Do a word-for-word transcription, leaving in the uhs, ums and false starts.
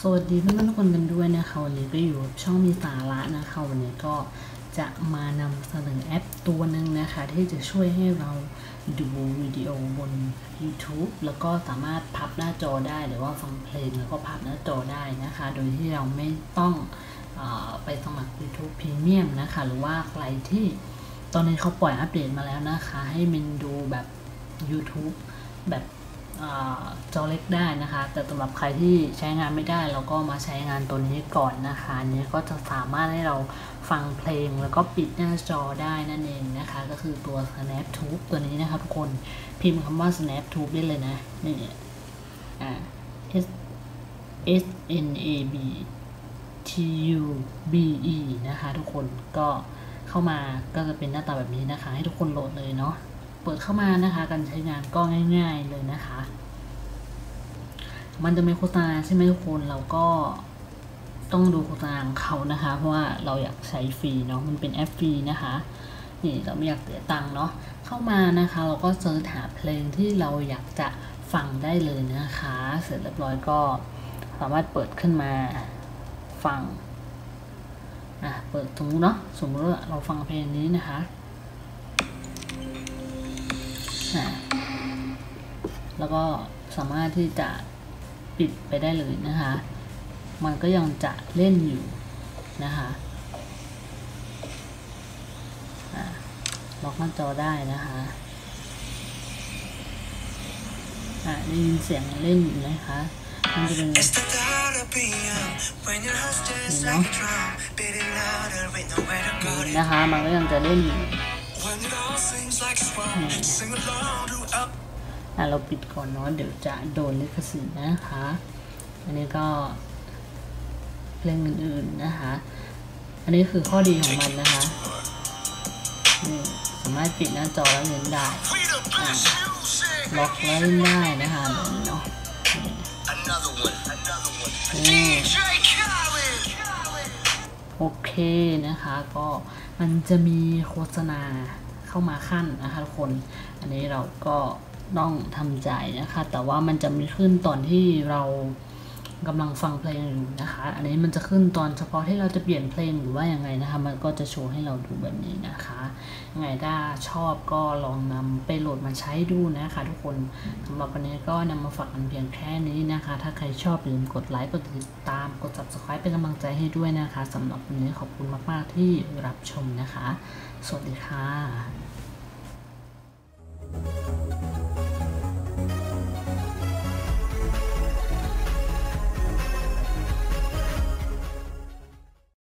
วัสดีเพื่อนๆทุกคนกันด้วยนะคะวันนี้ก็อยู่ช่องมีสาระนะคะวันนี้ก็จะมานำเสนอแอปตัวหนึ่งนะคะที่จะช่วยให้เราดูวิดีโอบน YouTube แล้วก็สามารถพับหน้าจอได้หรือว่าฟังเพลงแล้วก็พับหน้าจอได้นะคะโดยที่เราไม่ต้องเอ่อไปสมัคร YouTube Premium นะคะหรือว่าใครที่ตอนนี้เขาปล่อยอัปเดตมาแล้วนะคะให้มันดูแบบ YouTube แบบจอเล็กได้นะคะแต่สำหรับใครที่ใช้งานไม่ได้เราก็มาใช้งานตัวนี้ก่อนนะคะอันนี้ก็จะสามารถให้เราฟังเพลงแล้วก็ปิดหน้าจอได้นั่นเองนะคะก็คือตัว SnapTube ตัวนี้นะคะทุกคนพิมพ์คำว่า SnapTube ได้เลยนะนี่อ่า S S N A B T U B E นะคะทุกคนก็เข้ามาก็จะเป็นหน้าตาแบบนี้นะคะให้ทุกคนโหลดเลยเนาะเปิดเข้ามานะคะการใช้งานก็ง่ายๆเลยนะคะมันจะมีโฆษณาใช่ไหมทุกคนเราก็ต้องดูโฆษณาของเขานะคะเพราะว่าเราอยากใช้ฟรีเนาะมันเป็นแอปฟรีนะคะนี่เราไม่อยากเสียตังค์เนาะเข้ามานะคะเราก็เสิร์ชหาเพลงที่เราอยากจะฟังได้เลยนะคะเสร็จเรียบร้อยก็สามารถเปิดขึ้นมาฟังอ่ะเปิดสมมติเนาะสมมติว่าเราฟังเพลงนี้นะคะแล้วก็สามารถที่จะปิดไปได้เลยนะคะมันก็ยังจะเล่นอยู่นะคะล็อกหน้าจอได้นะคะอ่ะได้ยินเสียงเล่นอยู่นะคะมันจะเป็นนี่เนาะนะคะมันก็ยังจะเล่นอยู่อ่ะเราปิดก่อนเนาะเดี๋ยวจะโดนลิขสิทธิ์นะคะอันนี้ก็เพลงอื่นๆนะคะอันนี้คือข้อดีของมันนะคะนี่สามารถปิดหน้าจอแล้วเล่นได้ล็อกแล้วเล่นได้นะคะแบบนี้เนาะนี่โอเคนะคะก็มันจะมีโฆษณาเข้ามาขั้นนะคะทุกคนอันนี้เราก็ต้องทำใจนะคะแต่ว่ามันจะมีขึ้นตอนที่เรากำลังฟังเพลงอยู่นะคะอันนี้มันจะขึ้นตอนเฉพาะที่เราจะเปลี่ยนเพลงหรือว่ายังไงนะคะมันก็จะโชว์ให้เราดูแบบนี้นะคะยังไงถ้าชอบก็ลองนำไปโหลดมาใช้ดูนะคะทุกคนสำหรับวันนี้ก็นำมาฝากกันเพียงแค่นี้นะคะถ้าใครชอบอย่าลืมกดไลค์กดติดตามกด ซับสไครบ์ เป็นกำลังใจให้ด้วยนะคะสำหรับวันนี้ขอบคุณมากๆที่รับชมนะคะสวัสดีค่ะ